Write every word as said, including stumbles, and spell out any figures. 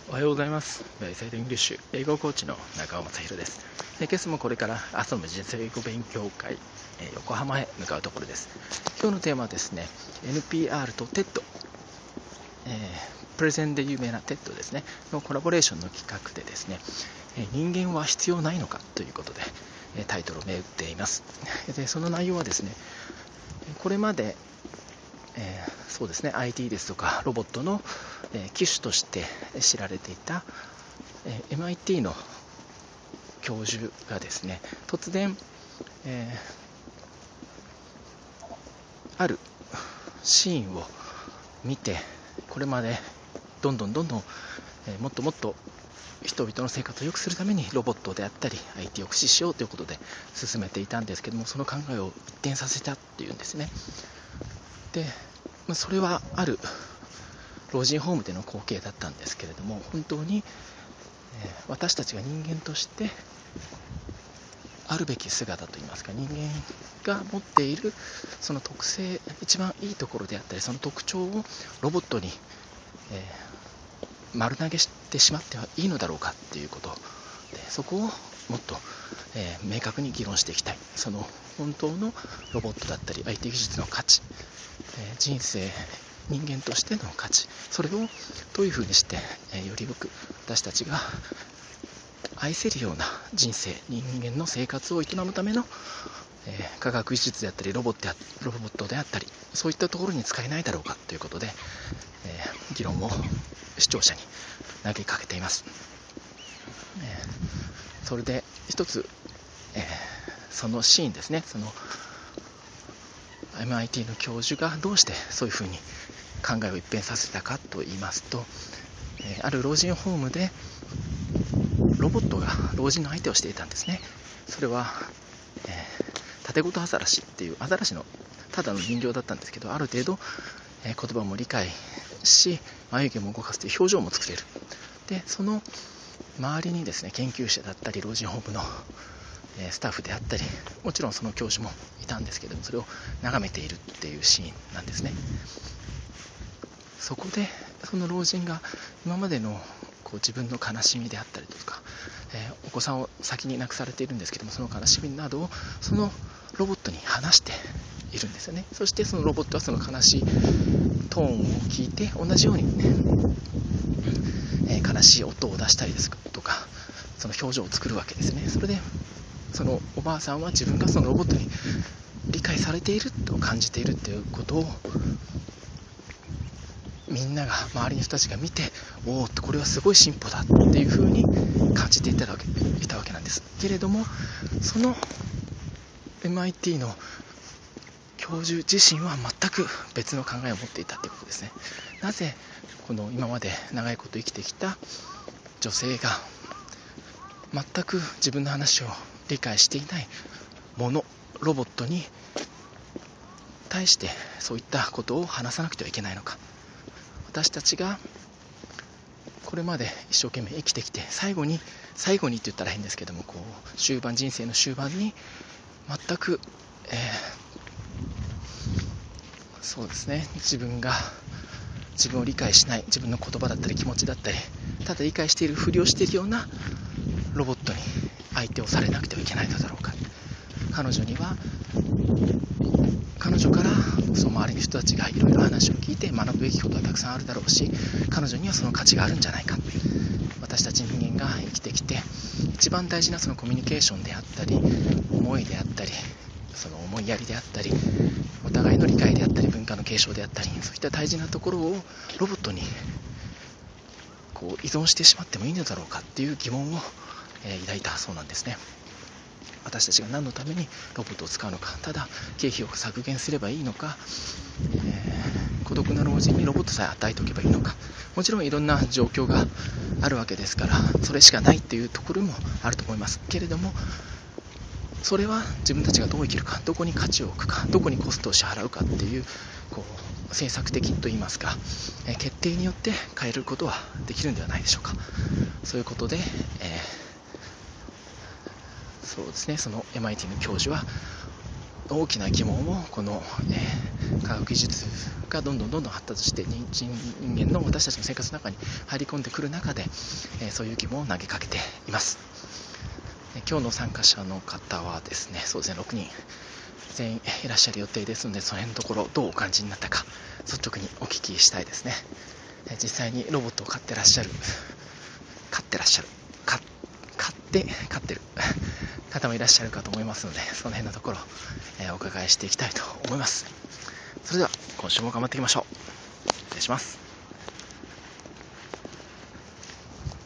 おはようございます。バイサイドイングリッシュ英語コーチの中尾正弘です。今朝もこれから朝の人生英語勉強会横浜へ向かうところです。今日のテーマはですね エヌピーアール と テッド、えー、プレゼンで有名な テッド ですねのコラボレーションの企画でですね、人間は必要ないのかということでタイトルを銘打っています。でその内容はですね、これまでえー、そうですね アイティー ですとかロボットの、えー、機種として知られていた、えー、エムアイティー の教授がですね突然、えー、あるシーンを見て、これまでどんどんどんどん、えー、もっともっと人々の生活を良くするためにロボットであったり アイティー を駆使しようということで進めていたんですけども、その考えを一転させたっていうんですね。でそれはある老人ホームでの光景だったんですけれども、本当に私たちが人間としてあるべき姿といいますか、人間が持っているその特性、一番いいところであったりその特徴をロボットに、えー、丸投げしてしまってはいいのだろうかっていうことで、そこをもっと、えー、明確に議論していきたい。その本当のロボットだったり アイティー 技術の価値、えー、人生人間としての価値、それをどういうふうにして、えー、よりよく私たちが愛せるような人生、人間の生活を営むための、えー、科学技術であったりロボットであロボットであったり、そういったところに使えないだろうかということで、えー、議論を視聴者に投げかけています。えー、それで一つ、えー、そのシーンですね、その エムアイティー の教授がどうしてそういうふうに考えを一変させたかと言いますと、えー、ある老人ホームでロボットが老人の相手をしていたんですね。それは、えー、タテゴトアザラシっていうアザラシのただの人形だったんですけど、ある程度、えー、言葉も理解し眉毛も動かすという表情も作れる。でその周りにですね研究者だったり老人ホームの、えー、スタッフであったり、もちろんその教授もいたんですけども、それを眺めているっていうシーンなんですね。そこでその老人が今までのこう自分の悲しみであったりとか、えー、お子さんを先に亡くされているんですけども、その悲しみなどをそのロボットに話しているんですよね。そしてそのロボットはその悲しいトーンを聞いて同じようにね、えー、悲しい音を出したりですとか、その表情を作るわけですね。それでそのおばあさんは自分がそのロボットに理解されていると感じているということをみんなが、周りの人たちが見て、おお、これはすごい進歩だっていう風に感じていたわけ、いたわけなんですけれども、その エムアイティー の教授自身は全く別の考えを持っていたということですね。なぜこの今まで長いこと生きてきた女性が全く自分の話を理解していないもの、ロボットに対してそういったことを話さなくてはいけないのか。私たちがこれまで一生懸命生きてきて、最後に最後にって言ったら変ですけども、こう終盤、人生の終盤に全く、えー、そうですね、自分が自分を理解しない、自分の言葉だったり気持ちだったり、ただ理解しているふりをしているようなロボットに相手をされなくてはいけないのだろうか。彼女には彼女からその周りの人たちがいろいろ話を聞いて学ぶべきことはたくさんあるだろうし、彼女にはその価値があるんじゃないか。私たち人間が生きてきて一番大事なそのコミュニケーションであったり、思いであったり、その思いやりであったり、お互いの理解であったり、文化の継承であったり、そういった大事なところをロボットにこう依存してしまってもいいのだろうかっていう疑問を、えー、抱いたそうなんですね。私たちが何のためにロボットを使うのか、ただ経費を削減すればいいのか、えー、孤独な老人にロボットさえ与えておけばいいのか。もちろんいろんな状況があるわけですから、それしかないっていうところもあると思いますけれども、それは自分たちがどう生きるか、どこに価値を置くか、どこにコストを支払うかっていう、こう政策的といいますか、えー、決定によって変えることはできるんではないでしょうか。そういうことで、えーそうですね、その エムアイティー の教授は大きな疑問をこの、えー、科学技術がどんどんどんどん発達して人間の私たちの生活の中に入り込んでくる中で、えー、そういう疑問を投げかけています。えー、今日の参加者の方はですね、そうですね、ろくにん全員いらっしゃる予定ですので、その辺のところどうお感じになったか率直にお聞きしたいですね。えー、実際にロボットを飼ってらっしゃる飼ってらっしゃる飼って飼ってる方もいらっしゃるかと思いますので、その辺のところ、えー、お伺いしていきたいと思います。それでは今週も頑張っていきましょう。失礼します。